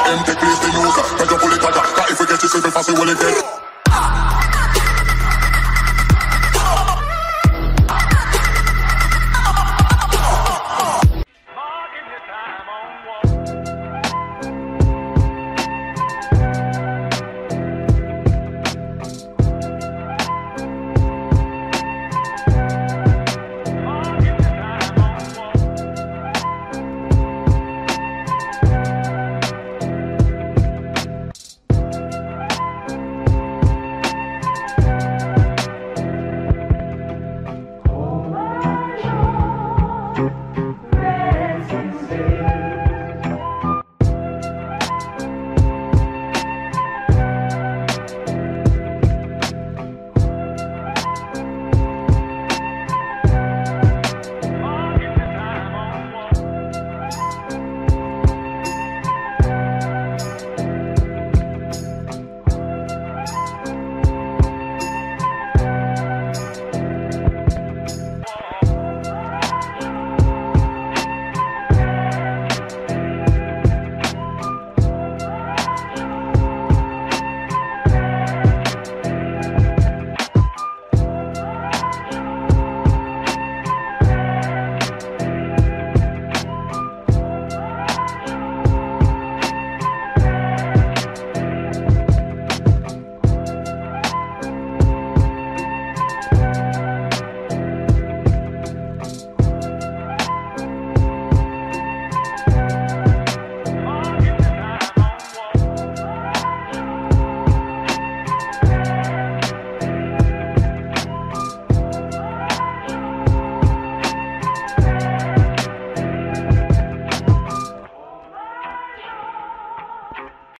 them take place the news. Make you pull it tighter, cause if we get it, if we fast, we will get.